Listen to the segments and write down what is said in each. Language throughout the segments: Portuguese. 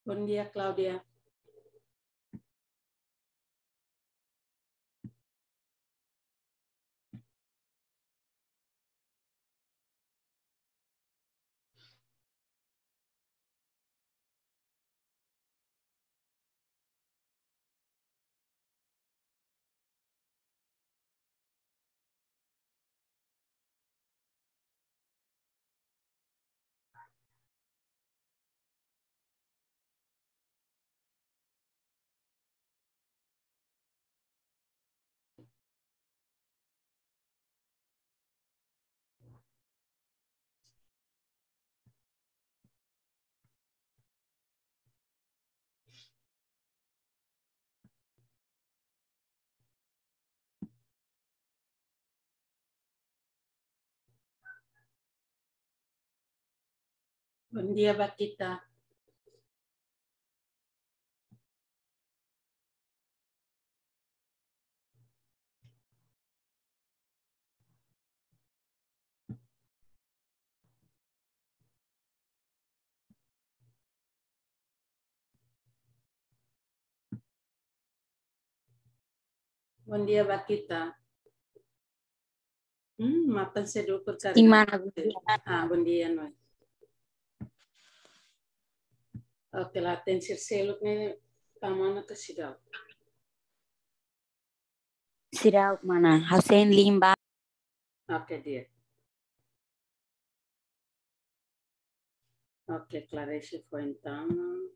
Bom dia, Cláudia. Bom dia, Bakita. Bom dia, Bakita. Makan sedikit kari. Gimana? Bom dia, Noy. Oke, latihan sirseluk nih pamana ke sidau. Sidau mana? Hussein Limba. Oke, dia. Oke, Clarice foi então.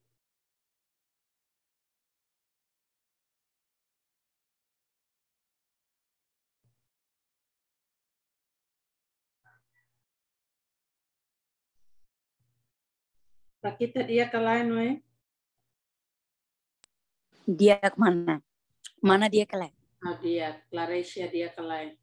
Bakita dia ke lain, Noy. Dia kemana? Mana dia ke lain? Dia, Clarice dia ke lain.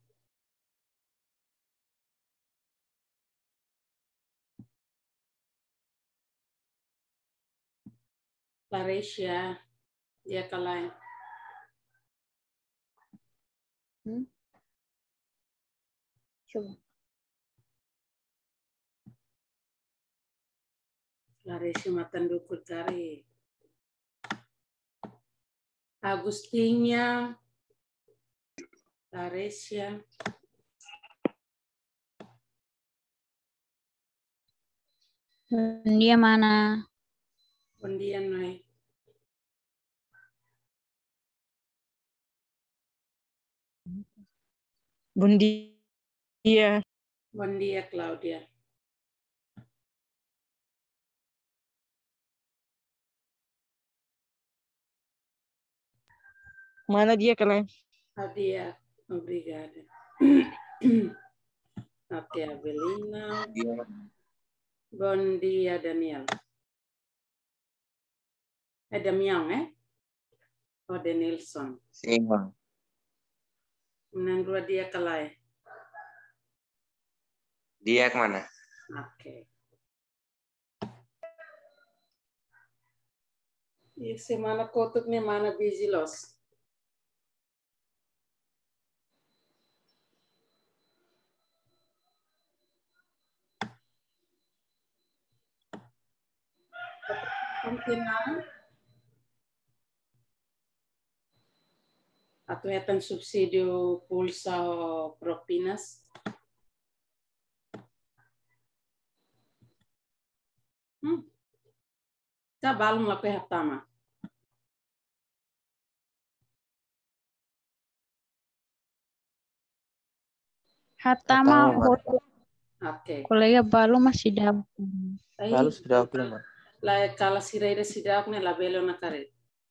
Clarice dia ke lain. Coba. Clarice matan dukut kari. Agustinnya, Clarice. Dia mana? Bom dia, Noy. Bom dia. Bom dia, Cláudia. Mana dia ke lain? Dia, obrigada. Oke, Avelina. Bom dia, Daniel. Damião, O Denilson. Sim, mano. Menandua dia ke lain. Dia kemana? Oke. Ini semana kotuk nih mana busy los. Continuar. Atau ya subsídio pulsa o propinas. Tá balum la pertama. Hatama. Oke. Kolega balu masih dapat. Lalu sudah belum, Mas? Lah kalau siraida sidak nih labelo na kare.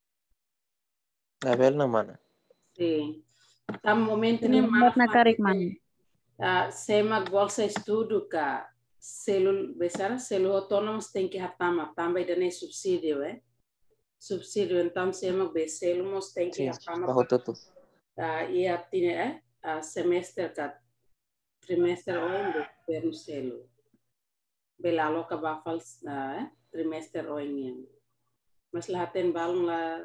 Label na mana? Sim. Tá momento nih Lambat na karik man. Semak bolsa estudo ka selul besar selul autônomos tem que hatama também dane subsídio, subsídio então semak be selumos tem que hatama. Tuh. Ia tine semestre ka trimestre oinde per selu. Belalo ka bafal trimestre oinde. Mas lahaten balong la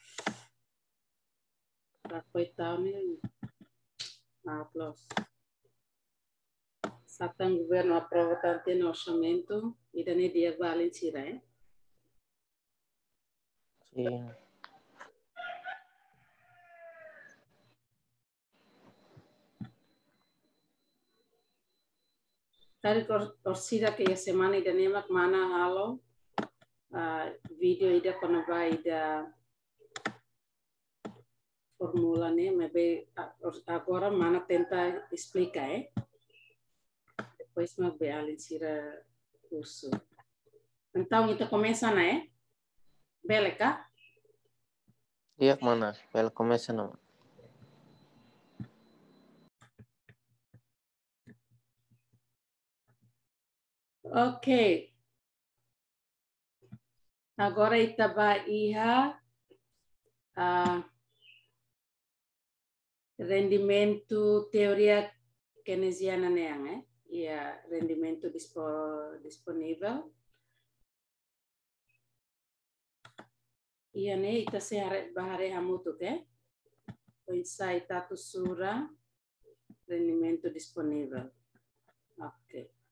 coitado nih. Plus. Satan governo aprova tanto no orçamento e daí dia vale tira, Sim. Tadi torcida que ya semana ida nemak mana halo video ida kono ba ida formula né, mas agora mana tenta explicar, depois mas be alin sira curso. Então kita começa, né? Beleka? Iya mana? Bel começa não. Ok. Agora kita vai iha rendimento teoria keynesiana neang, Ia rendimento disponível. Ia ne ita se bahare hamutu ke? Pois tatu sura rendimento disponível. Ok.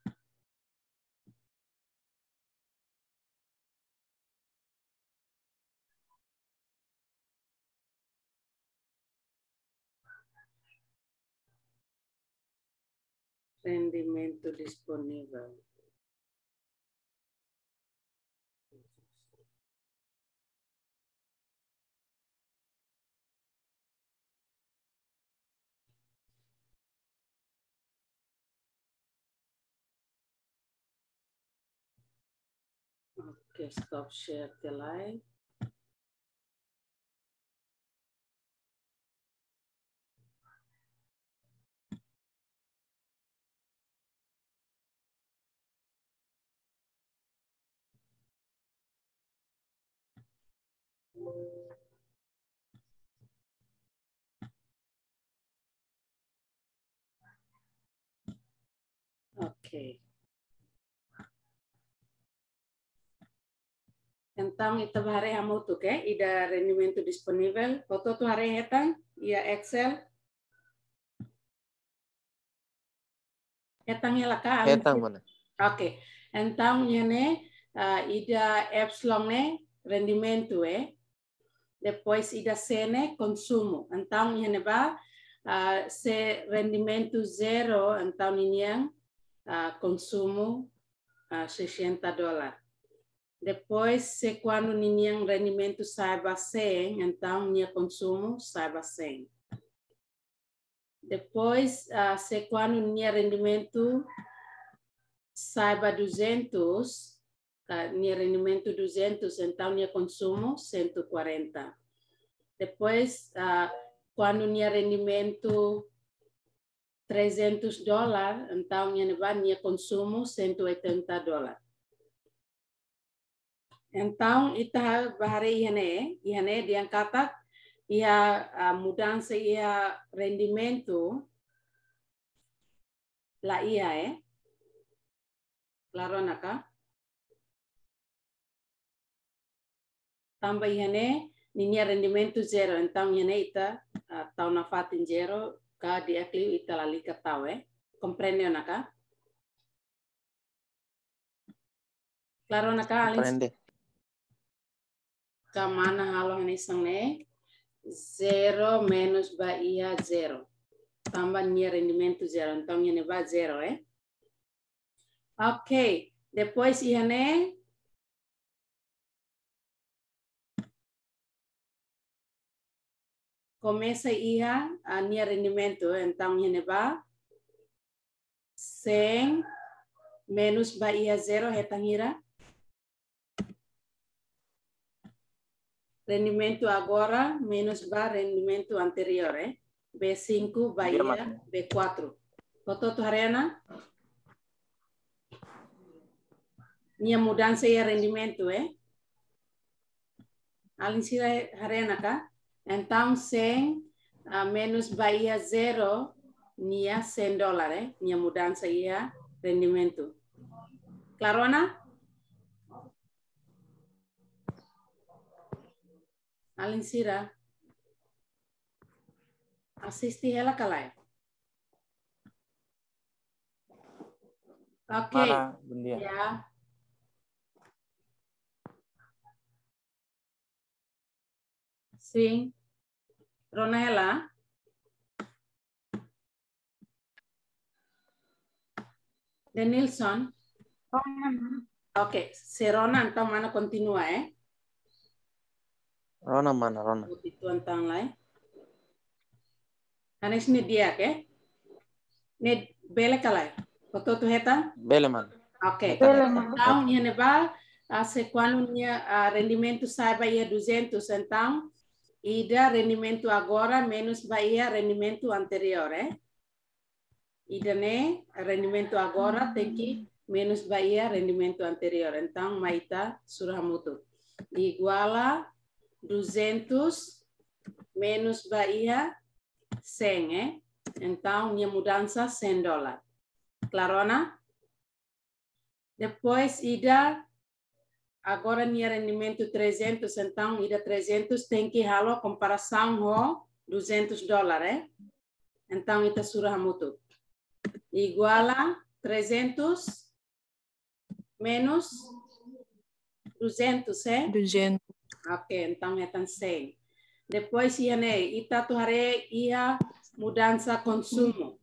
Rendimento disponível. Ok, stop share the live. Ok. Então, ita bahare hamutu ke? Ida rendimento disponível. Foto tu hari hetang? Ia Excel. Hetang ela ka? Hetang mana? Ok. Então, yene ida epsilon ne rendimento depois ida sene consumo. Então, yene ba se rendimento zero, então ninhang consumo $60. Depois, se quando ninhang rendimento saiba 100, então minha consumo saiba 100. Depois, se quando minha rendimento saiba 200, minha rendimento 200, então minha consumo 140. Depois, quando minha rendimento $300, então minha consumo $180. Então, ita bahare ihane diangkatak ia mudança ia rendimento la ia claro naka tambah ihane ninia rendimento zero então ihane ita tau na fatin zero ka diakliu ita lalika tau comprende naka claro naka Comprende. Kamana halo ini sangne 0 menos Bahia 0. Tambah nia rendimento 0. Então, ini vai 0, Ok. Depois, ihane. Começa a nia rendimento. Então, ihane vai 100 menos Bahia 0. Retangira. Rendimento agora menos rendimento anterior, B5 Bahia B4. Foto tu Harena? Minha mudança é rendimento, Alin sira Harena ka? Então 100 menos Bahia 0, nia $100, minha mudança é rendimento. Claro, Ana? Alin sira. Assisti ela kalai. Oke. Mana, Bundia? Ya. Sim. Ronela. Denilson. Oke, se Rona então mana continua, Rona mana, Rona. Itu antang lai. Anes ni dia ke? Ni bele kalai. Foto tu heta? Bele mana. Oke. Bele Então, ia nevar se quando rendimento sai Bahia 200, então ida rendimento agora menos Bahia rendimento anterior, Ida ne rendimento agora tem que menos Bahia rendimento anterior. Então, maita surah mutu. Igual a 200 menos Bahia 100, Então, minha mudança $100. Clarona? Depois, ida agora minha rendimento 300, então ida 300 tem que halo comparação com $200, Então, ita surah mutu. Igual a 300 menos 200, 200. Ok, então é 100. Depois, ita tu hare ia mudança consumo.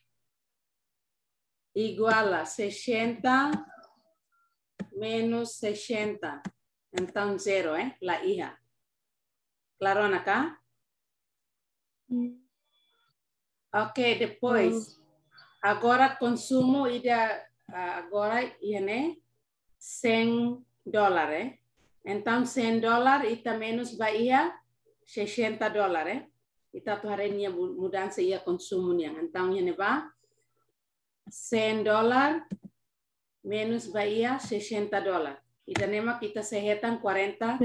Igual a 60 menos 60. Então, 0, La iha. Clarona cá? Ok, depois. Agora, consumo ida agora $100, Então, $100 ita menos Bahia $60, Ita tu hari niya mudança ia consumo niya. Então, iane ba? $100 menos Bahia $60. Ita nema kita sehetan $40.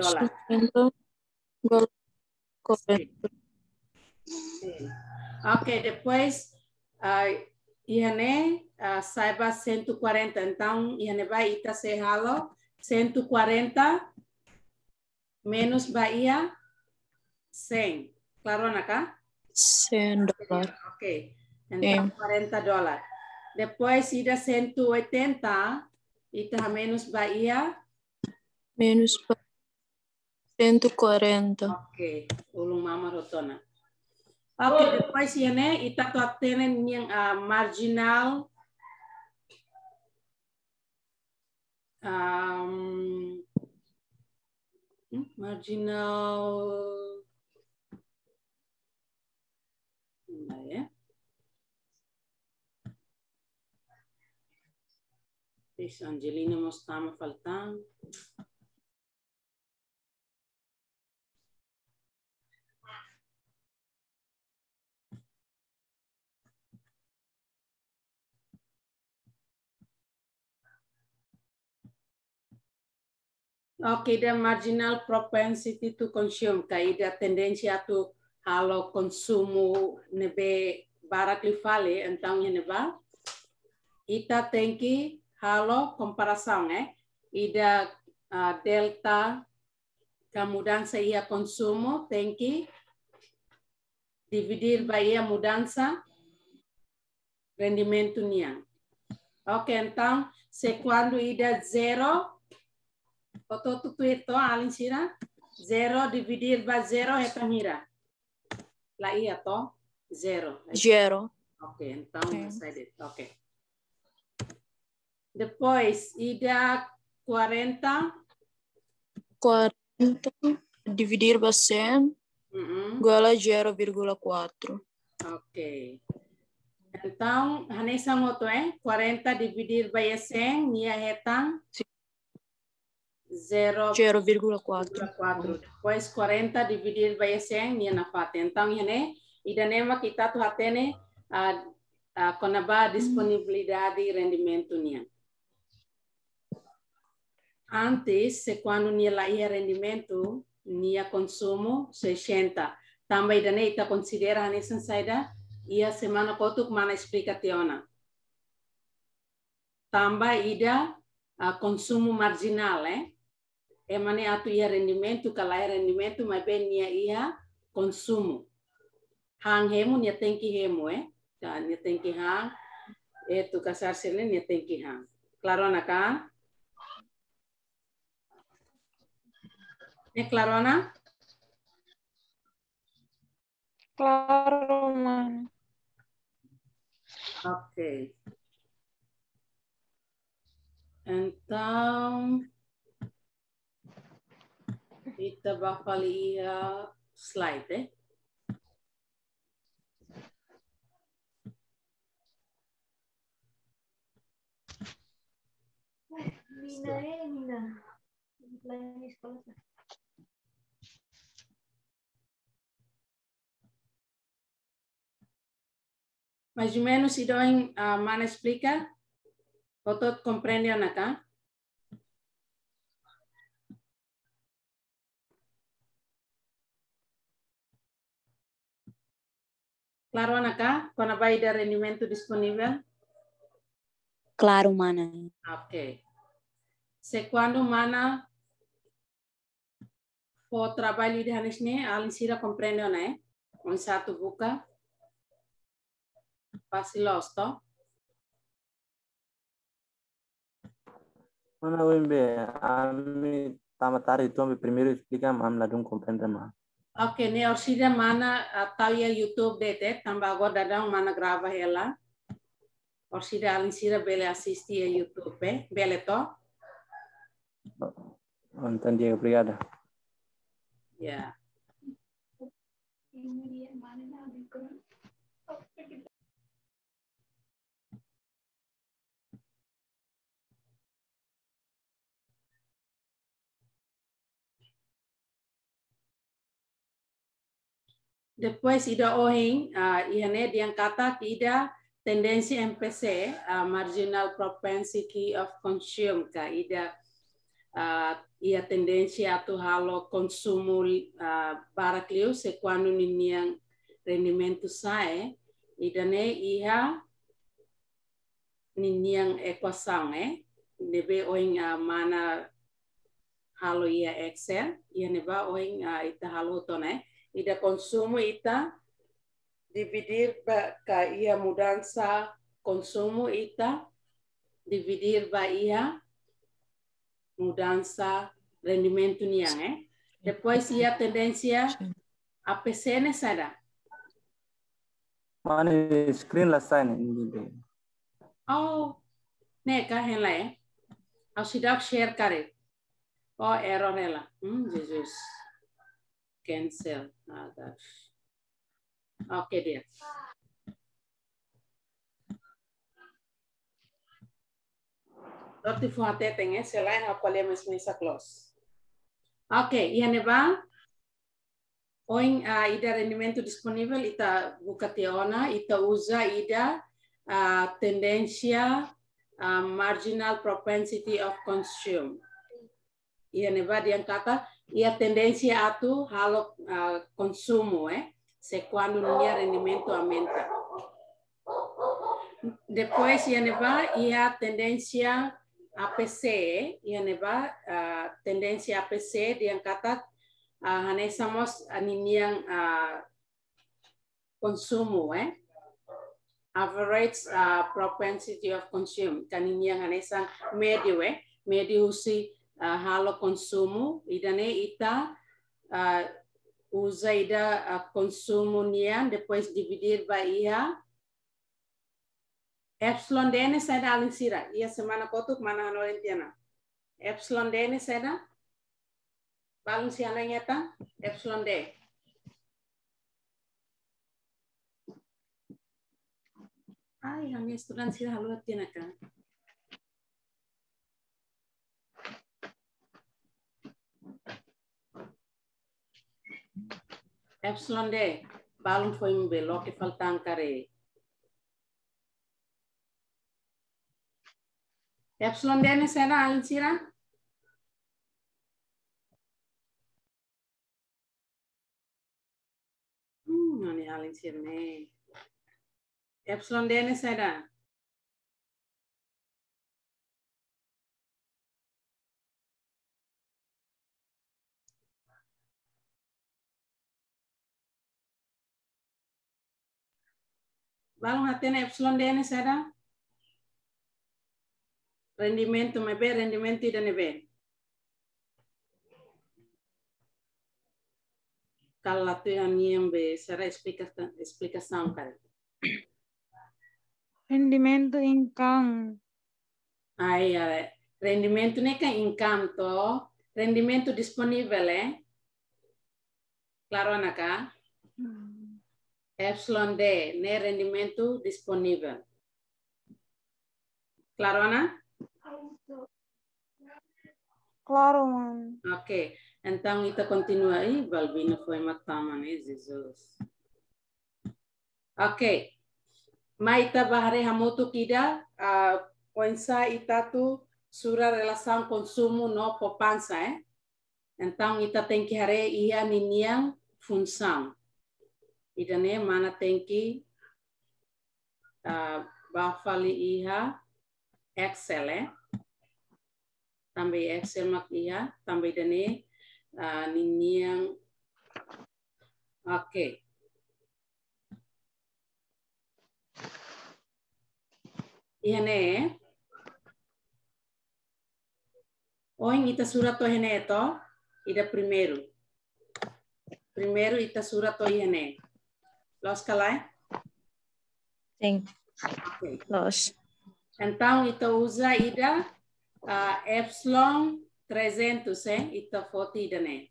Ok, depois iane saiba 140. Então, iane ba ita sehalo 140 menos Bahia 100. Claro, Naka? $100. Ok. Então, $40. Depois, ida 180, ita menos Bahia. Menos 140. Ok. Ulung mama rotona. Ok, depois, ita tu atenen yang marginal. Marginal. Angelina Mostama faltando. Ok, the marginal propensity to consume, kaida tendência tu halo consumo nebe barak li fale, então neba ita tem que halo comparação, ida delta ka mudança ia consumo tem que dividir by ia mudança rendimento nia. Ok, então se quando ida 0 Oto tutu itu alin sira 0 dividir by 0 é mira. Lá ia to 0. 0. Ok, então decided. Ok. Depois ida 40 dividir by 100 igual a 0,4. Ok. Então, hanesa moto 40 dividir by 100 nia hetang 0,4. Depois 40 dividir by 100 nia na fate. Então, idanema kita tu hatene konaba disponibilidade e rendimento nia. Antes, quando nia lá ia rendimento, nia consumo 60. Também idane ita considera nessa saída ia semana kotuk mana explicaciona. Também ida consumo marginal, Emane atu ia rendimento, kalau ia rendimento, mas bem ia consumo. Hang hemu nia tem que hemu, Nia tem que hang, tu kasar sene nia tem que hang. Claro naka? Clarona? Claro, mana. Ok. Então, kita bakal lihat slide, Mais ou menos, idong mana explica? Todos compreendem acá? Claro acá? Quando vai dar rendimento disponível? Claro, mana. Ok. Se quando mana for trabalho de hanisne, a Alinsira compreende, né? Um satu buka. Pasti losto. Mana wembe, ami tamatari itu ambil primeiro explica am ladung compreender ma. Ok, ne orsida mana tahu ya YouTube dete, tambah agora dadang mana grava ela. Orsida Alinsira bele assisti a YouTube, bele to? Entendi, obrigada. Ya. Depois ida ohing, ihane diang kata ida tendensi MPC, marginal propensity of consume, ka ida ia tendensi atau halo consumo barakliu se quando niniang rendimento sai, ida ne iha niniang equação, nebe ohing mana halo ia Excel, ia neba ohing ita halo to, ida consumo ita dividir ka ia mudança consumo ita dividir ba ia mudança rendimento niang, Depois ia tendência APC nessa. Mana screen lah sign ini. Oh, neka henla Au sidak share kare. Oh, error hela. Jesus. Cancel. Oke dia. Dorti fu hate tenge selain apa le mesmisa close. Oke, ia neba. Oing ida rendimento disponível ita buka tiona ita usa ida tendência marginal propensity of consume. Ia neba diang kata ia tendência atu halo consumo se quando nia rendimento aumenta. Depois ia neba ia tendência APC, ia neba tendência APC diang kata hanesamos aniniang consumo, average propensity of consume, kaniniang hanesang medio, medio si halo consumo, idane ita usa ida consumo niang, depois dividir ba ia epsilon dene sada alinsira, ia semana kotuk mana hanolentiana. Epsilon dene sada balun siana nyata epsilon D. Ai, hanya student sila haluat tiana kan. Epsilon D balun foi mbelo que faltan kare. Epsilon D ne sana alinsira. Ani alinsira ne. Epsilon D ne sana. Balun hatena epsilon D ne sana. Rendimento mebe rendimento ida nebe. Kalau tu yang será explicação, cara. Rendimento income. Aí, rendimento não é que income, to. Rendimento disponível, Claro, Anaka? Epsilon D, né? Rendimento disponível. Claro, Ana? Claro, mano. Ok. Então, kita continua aí. Balbino foi matama, né? Jesus. Ok. Mas ita bahare hamoto kida, poinsa ita tu surah relação consumo no poupança, Então, ita tem que hare ia niniang função. Ita ne mana tem que bafali iha Excel, Também Excel mak iha, também dane niniang. Ok. Ihane, oin ita surat to hene to, ida primeiro. Primeiro ita surat to ihane. Los kalai? Sim. Ok. Los. Então ita usa ida Epsilon 300, ita foto ida ne.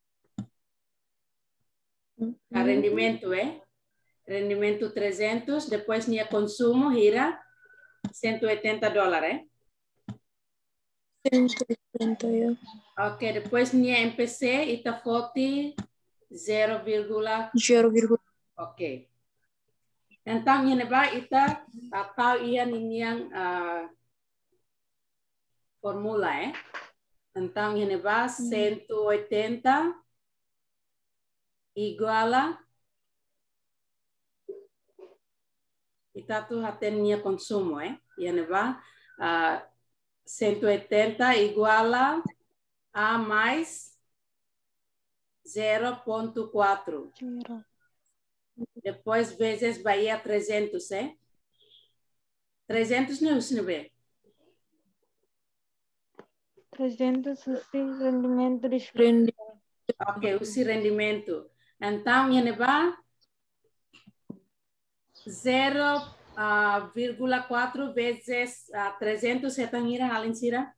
Rendimento, Rendimento 300, depois nia consumo gira $180, 180 ya. Ok, depois nia MPC ita foto 0, 0, ok. Então, ini ba ita tahu ia niniang formula, Então, ini ba 180 igual a ita tu hatennya consumo, Ini ba 180 igual a mais 0,4. Depois vezes Bahia 300, 300 não é 300 rendimento disponível. Ok, usi rendimento. Então, ini ba 0,4 vezes 300 setang ira halin sira.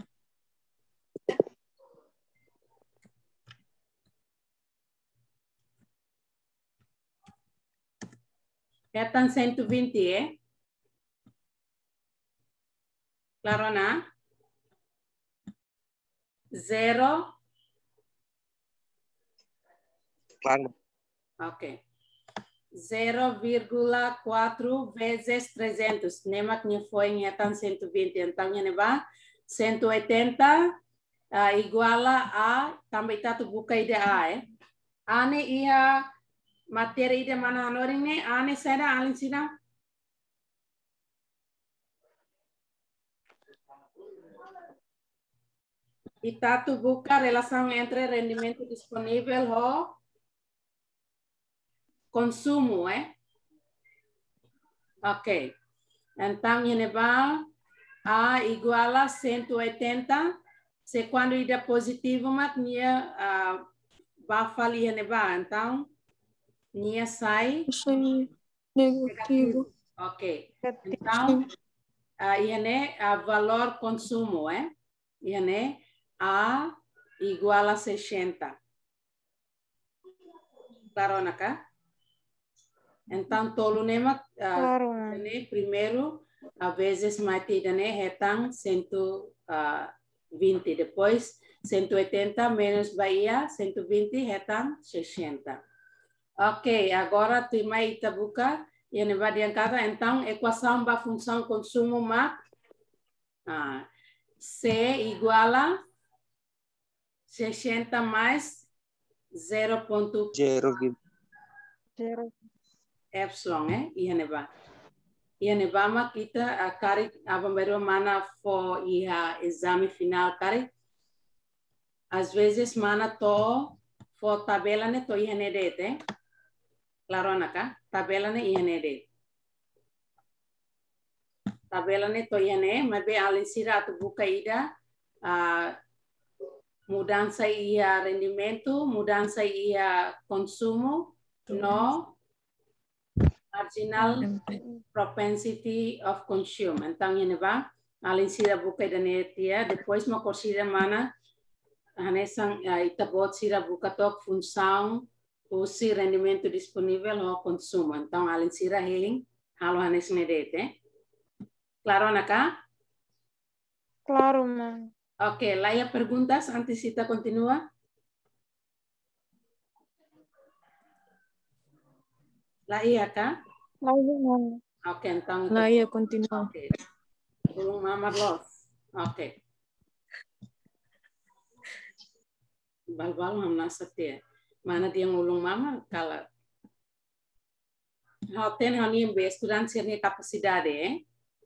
Setang 120, Claro, na? 0. Claro. Ok. 0,4 vezes 300. Nemak niya foi em etang 120. Então, niya ba 180 igual a, também tá tu buka ide A, Ane ia materi ide mana hanoring ne, ane sada alin sida. Ita tu buka relação entre rendimento disponível e consumo, Ok. Então, ini ba A igual a 180. Se quando ida positivo, mak nia ba fali ini ba. Então, nia sai negativo. Ok. Então, ini valor consumo, Ini A igual a 60. Claro, Naka? Então, tolo nemak Claro, primeiro, a vezes mati dane hetang 120. Depois, 180 menos Bahia, 120 hetang 60. Ok, agora tu mai ita buka, ini vai diangkata, então, equação ba função consumo mak, C igual a 60 mais 0,0 epsilon, Ini ba. Ini ba mak kita kari abamberu mana for iha exame final kari. Às vezes mana to for tabela ne to iha nedete. Claro, naka? Tabela ne iha nedete. Tabela ne to iha ne, mas be alin sira tu buka ida mudança ia rendimento, mudança ia consumo, no marginal propensity of consume. Então, ini ba, alin sira buka dan dia, depois mau consider mana, hanesang ita bot sira buka tok função, usi rendimento disponível ou consumo. Então, alin sira healing, halo hanes nedete. Claro, Naka? Claro, man. Ok, Laia perguntas antes kita continua? Laia, Kak? Lagi, man. Ok, então... Laia, continua. Ok. Ulung Mama Los. Ok. Bal-bal mam nasa tia. Mana dia ulung mama kala. Hal ten hani be estudante sirne capacidade, eh?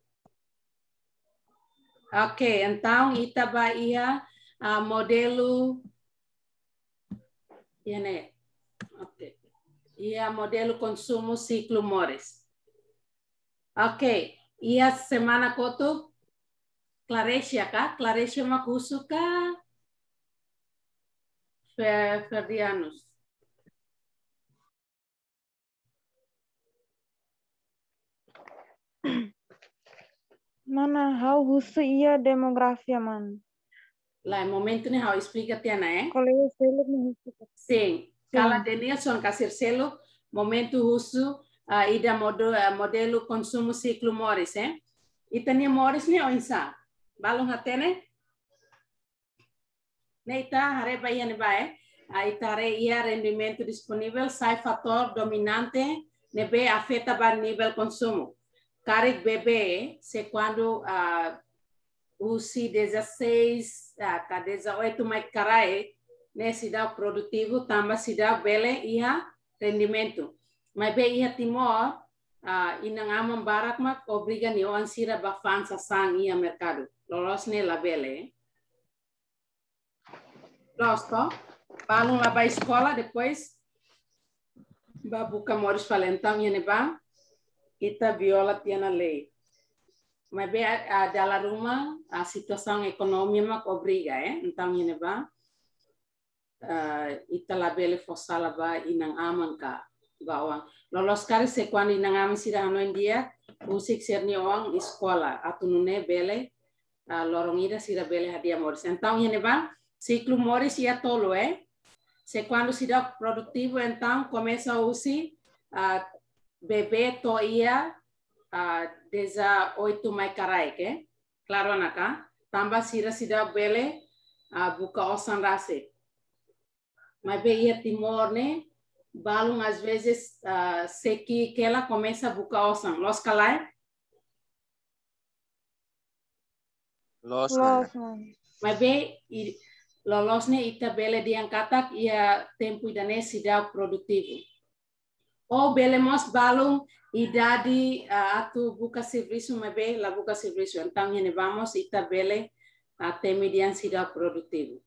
Ok, então itaba ia modelo né? Ok. Ia modelo consumo ciclo Morris. Ok. Ia semana koto Clarecia ka? Clarecia makusu ka? Ferdianus. Mana how husu iya demografia, man. Lá, momento ni how explica tiana, eh? Kalau ya selo ni husu. Sim. Kala Denilson kasir selo, momento husu ida modelo consumo ciclo Morris, eh? Itania Morris ni o insa. Balong hatene? Neita hareba ia ne bae. Itare ia rendimento disponível sai fator dominante nebe afeta ba nível consumo. Carik bebê, se quando usi 16 ka 18 mai carai, né, cidade produtivo, tamba cidade bele ia rendimento. Mas be ia timor, inang amam barak mak obriga ni o ansira bafansa sang ia mercado. Lolos ne la bele. Losto, balong lá para a escola, depois babuca Moris Valentão e neba, ita viola tiana lei. Mas bem dalam rumah situação econômica obriga, então neba, ita labele fosala ba inang aman ka bawang. Lolos kari se quando inang aman sira ano dia, usik serni orang escola, atunune bele, lorong ida sira bele hadiah Moris. Então neba, ciclo Morris ia tolo, Se quando se dá produtivo, então começa a usar bebê to ia 18 mai carai, que? Claro, naka. Tamba sira se dá bele buka osan rase. Mas be ia timor, né? Balung às vezes seki que ela começa a buka osan. Los calai? Los, man. Mas be lolosnya ita bele diangkatak ia tempo idane sidau produktivo. O bele mos balung idadi atu buka serviço mabe la buka serviço. Então ne vamos ita bele temi dian sidau produktivo.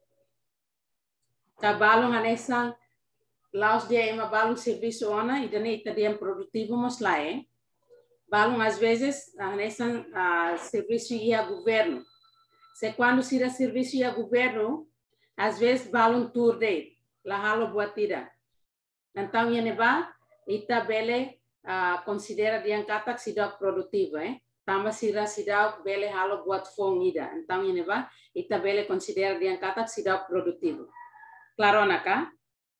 Ta balung anesan laos dia ema balung serviço ona idane ita dian produktivo mos lae. Balung às vezes anesan serviço ia governo. Se quando se dá serviço ao governo, às vezes vale tour de lá halo buat tidak. Então ia neba, ita bele considera diangkatak sidak produktivo, Tamba sira sidak bele halo buat fong ida. Então ia neba, ita bele considera diangkatak sidak produktivo. Claro, naka?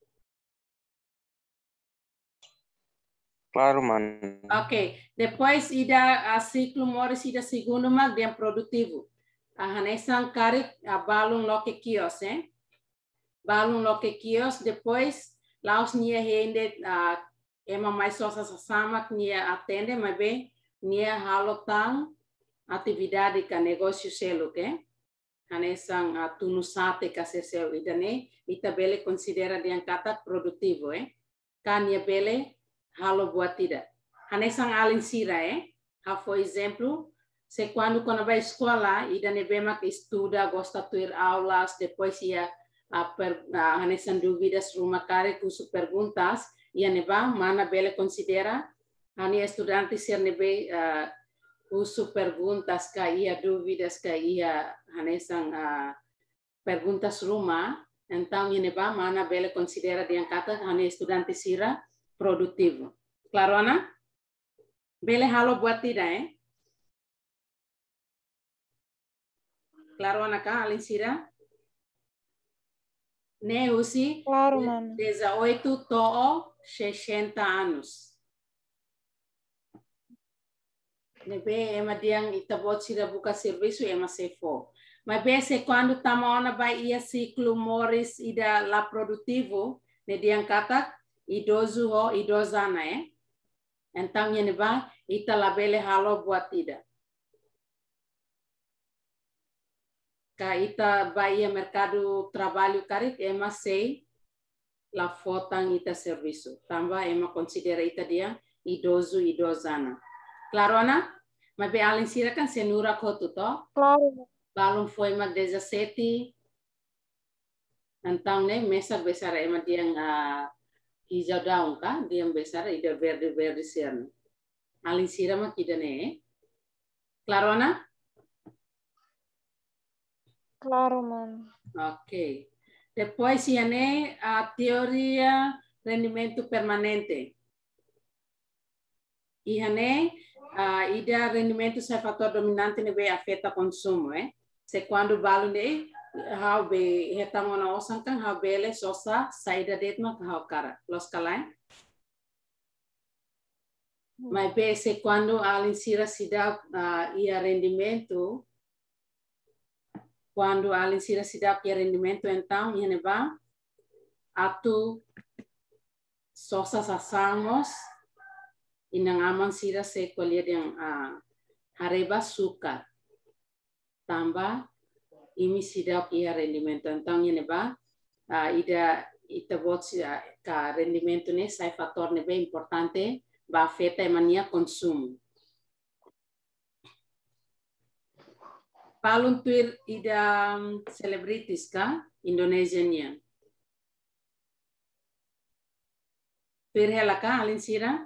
Claro, man. Ok. Depois ida ciclo Morris ida segundo mag diang produktivo. Hanesan karik balung loke kios, Balung loke kios, depois laos nia hende ema mais sosa sama nia atende, mas bem nia halotang atividade ka negócio selo, Hanesan tunusate ka sesel idane, ita bele considera diangkatak produktivo, Kan nia bele halo buat tidak. Hanesan alin sira, for exemplo, se quando vai à escola, ida nebema que estuda, gosta de ter aulas, depois ia hanesan dúvidas, rumah kare curso perguntas, ia neba mana bele considera, hani estudante ser nebe curso perguntas ka ia dúvidas ka ia hanesan perguntas rumah. Então, ini ba mana bele considera dia kata hanya estudante sira produtivo. Claro, Ana? Bele halo buat tidak, Claro, Ana, ka, Alin sira? Ne usi Claro, mano. 18 to 60 anos. Nebe ema diang itabot sira buka serviço ema se for. Mas bese quando tama ona vai ia ciclo moris ida la produtivo, ne diang kata idoso ho idosana, Então ne ba ita labele halo buat ida. Ka ita vai ia mercado trabalho karit ema sei la fotang ita serviço. Tamba ema considera ita dia idoso idosana. Claro, Ana? Mas be além sira kan senura kotu to? Claro. Balon foi uma 17. Então, né, mesa besar ema diang hijau daun ka, diang besar ida verde sirna. Alin sira ma kida ne. Claro, Ana? Claro, mano. Ok. Depois né a teoria rendimento permanente. E né ida rendimento se fator dominante ne be afeta consumo, Se quando balo ne how be hetang ona osan kan how bele sosa saída det ma how cara los kalai. Mas be se quando alin sira sida ia rendimento quando alin sira sida ia rendimento então ia neba atu sosa sasamos inang aman sira se kolia yang hareba suka tambah imi sidap ia rendimento então ia neba ida ita bot ka rendimento ne sai fator ne be importante ba afeta mania consumo. Palun tuir ida celebrities ka Indonesianya. Tuir hela ka alin sira?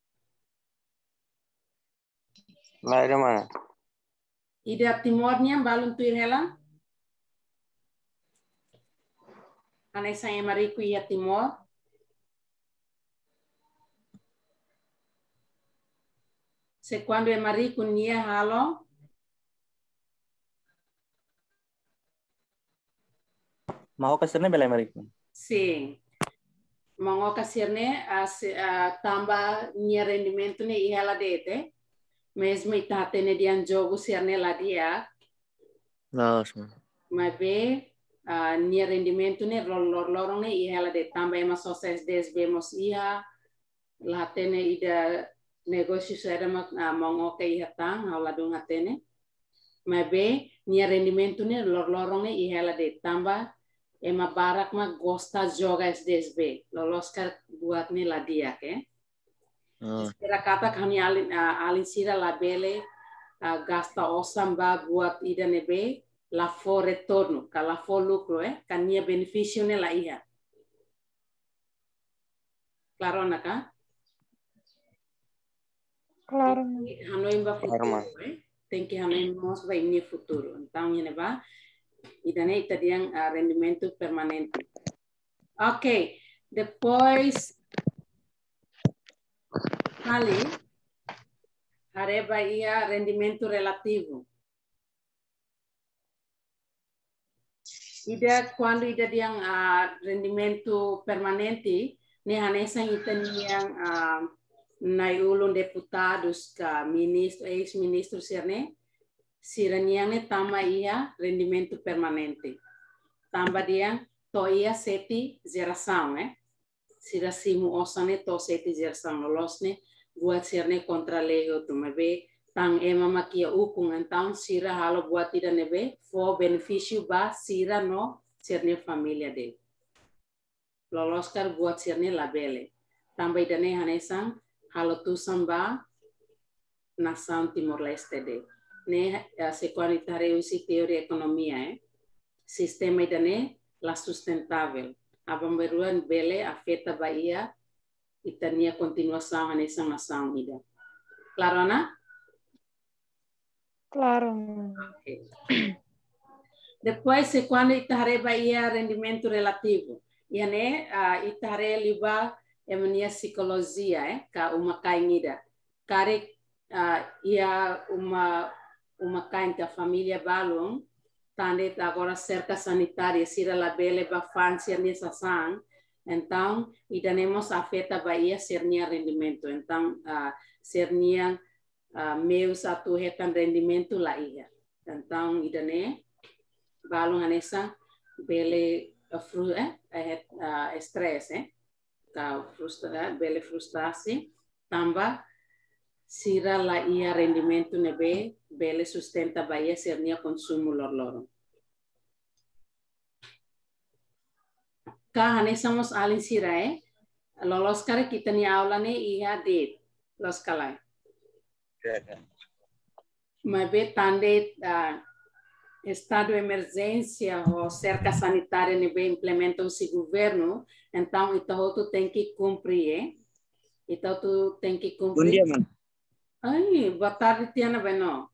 Dari mana? Ida Timornya balun tuir hela? Anay sa Mariku iya Timor. Se quando é Mariku nia halo? Mau kasirnya bela Mariku. Sim. Mau kasirne tambah nia rendimento ne ihela dete. Mesmo itatene dian jogo sirne la dia. Laos. Mas be nia rendimento ne lorong ne ihela de tambah ema soses des bemos iha. Latene ida negócio era mongo ke ihatang hauladung hatene. Mas be nia rendimento ne lorong ne ihela de tambah ema barak ma gosta joga SDSB. Loloskar buat ni la dia ke. Kira kata kami alin sira labele gasta osamba buat ida nebe la fo retorno, la fo lucro, kan nia beneficio ne la iha. Claro naka? Claro. Hanoi ba futuro, Tem que hanoi mos ba ini futuro. Então ine ba ida ne ita diang rendimento permanente. Ok, depois ali areba ia rendimento relativo. Ida quando ida diang rendimento permanente, ne hanesan ita niang naiulun deputados ka ministro, ex-ministro sirne, siraniang ne tama ia rendimento permanente. Tamba diang to ia seti geração, Sira simu osane to seti geração lolosne buat sirne contra leo tu mebe tang ema makia ukung então sira halo buat tidak nebe fo benefício ba sira no sirne familia de loloskar buat sirne labele tambah idane hanesang halo tu samba nação Timor Leste de ne sequanitare usi teoria economia sistema idane la sustentável abamberuan bele afeta Bahia itania continuação nessa nação ida. Claro, Ana? Claro. Okay. Depois, quando itahare ia rendimento relativo, ia né, itahare liba emania psicologia, ka uma kainida. Kare ia uma kain da família balong, tande agora cerca sanitária, sira labele bafan sernia sasang, então idanemos afeta bahia sernia rendimento, então sernia meus atu hetan rendimento lá ia. Então idane balong anessa bele stress, ka bele frustrasi, tambah sira la ia rendimento nebe bele sustenta bahia sernia consumo lor. Ka hanesamos alin sira lolos kare kita ni aula ne ia date los kalai. Mabe tande estado de emergência ou cerca sanitária nebe implementam se governo, então tu tem que cumprir, então tu tem que cumprir. Bom dia, mano. Ai, boa tarde, Tiana Beno.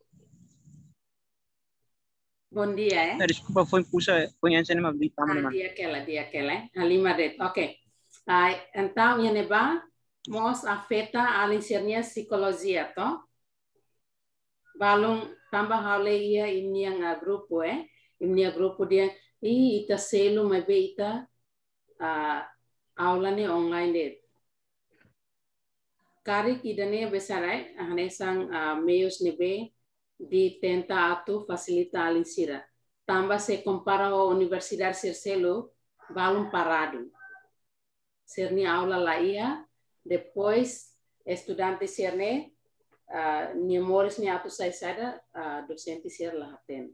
Bom dia, Desculpa, foi impulsa, conhecendo uma vida, mano. Dia aquela, ali madet. Ok. Então, Yaneba, mos afeta a lincernia psicologia, to? Balong tambah hale ia imniang grupo, imnia grupo dia, ita selo mabe ita aula ne online det. Kari idane besarai, hanesang meios nebe di tenta atu facilita alinsira. Tambah se compara a Universidade Circelo, balum parado. Serni aula laia, depois estudante serne, niemores ni atu saisada, docente ser lahaten.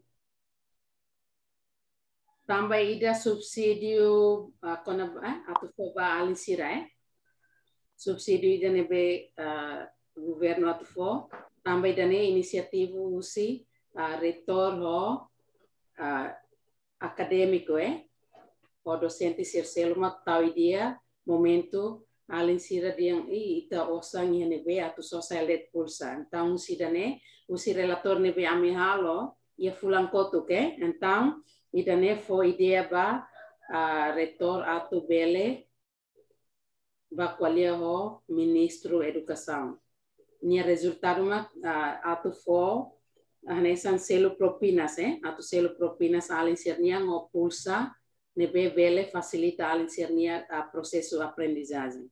Tambah ida subsídio atu foba alinsira, subsídio ida nebe governo atu fo, tambah ida ne inisiativo usi reitor ho acadêmico, o docente Circelo tahu dia momento alin sira diang ita osang ia nebe atu social let pulsa. Então sidane usi relator nebe amihalo ia fulang kotu ke. Então idane fo idea ba reitor atu bele ba qualia ho ministro educação. Nia resultado atu fo hanesan selo propinas, atu selo propinas alin sernia ngo pulsa nebe bele facilita alin sernia processo aprendizagem.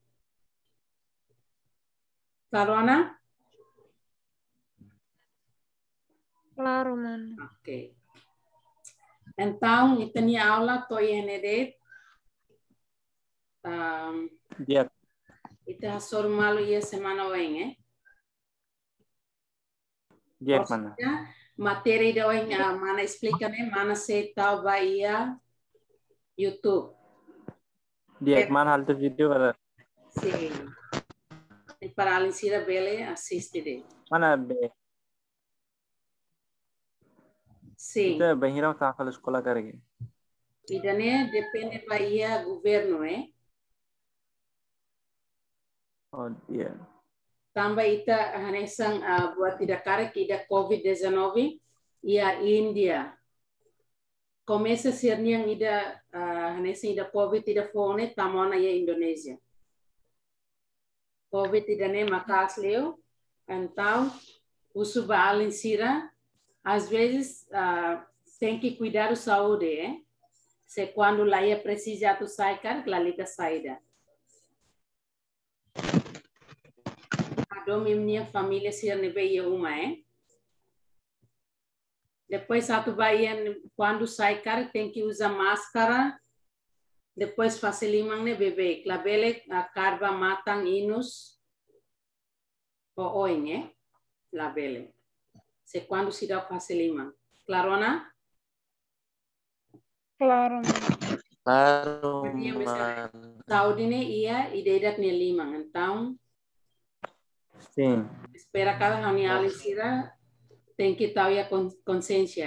Claro, Ana? Claro, mano. Ok. Então, itani aula to IND. Dia. Ita sormalu ia semana weng, Dia mana? Materi da weng mana explica mana se tau bahia YouTube. Dia mana hal tu video para? Sim. Para alin sira bele assiste de. Mana be? Sim. Itu bahira tak kalau sekolah karegi. Idane depende bahia governo, Oh dia. Tambah ita hanesang buat tidak karek ida COVID-19 ia India. Começa serniang ida hanesang ida COVID ida fone tamona ia Indonesia. COVID ida ne makas leu, então uso alin sira, às vezes tem que cuidar da saúde, Se quando lá ia precisa tu sai kan, lalita saída. Ado minha família se neveia uma, Depois satu bayan quando sai cara tem que usar máscara. Depois faz limang ne bebê. Labele a carva matang inus o oin, labele. Se quando se dá faz limang. Clarona? Claro. Claro, Saudi ne ia idedak ne limang. Então, sim. espera cada reunião sira tem que tahu ya consciência,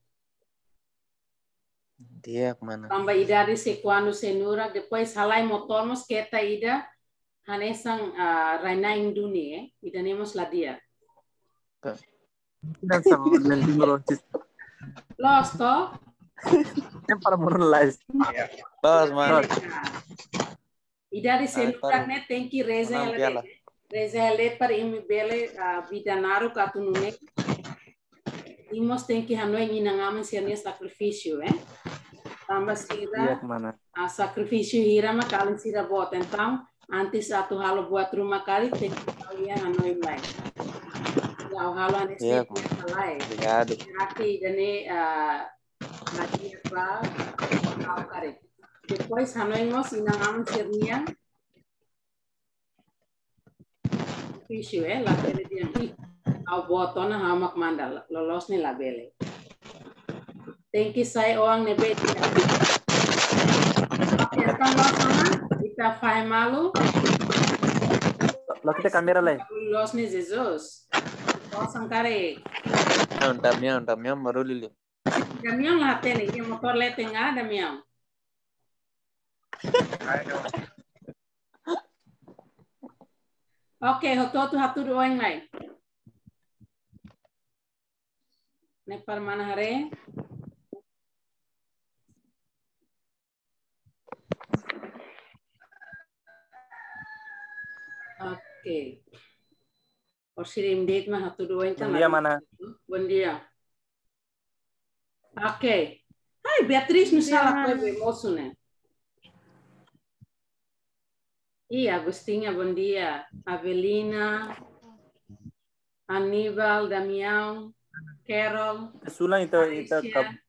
Dia mana? Tambah idari se quando se nura, depois halai motormos kita ida hanesang raina induni, idanemos la dia. Dan sama dengan timur. Losto, É para monolas. Bawas, mano. Ida di selutar ne tem que Manam piala. rezele para imibele vida naru katunune. Imos tem que hanoi inangamen sirnya sacrifício, Tambah Iya sira kemana? sacrifício hira mah kalian sira buat. Então, antes satu halo buat rumah kali tem que kalian hanoi lai. Ya halo ane Iya, sih lai. Obrigado. Berarti dane lagi apa kare. Depois hanoi mos inangamen sirnya sacrifício, lá pele dia. Ao botona hamak mandal lolos ni labele. Tem que sair orang nebe. Então nós kita faz malu. Lo kita kamera lah. Los ni Jesus. Nós angkare. Damião, marulili. Damião lah tene, que motor le tenga Damião. Oke, hototu hatu doang lai. Nepal mana hare? Oke. Orsirim date mah hatu doang Bom dia, mana? Bom dia. Oke. Hai, Beatriz não sabe o que moço, né? Iya, Agustinha, bom dia. Avelina, Aníbal, Damião, Carol. Sulang itu Alicia.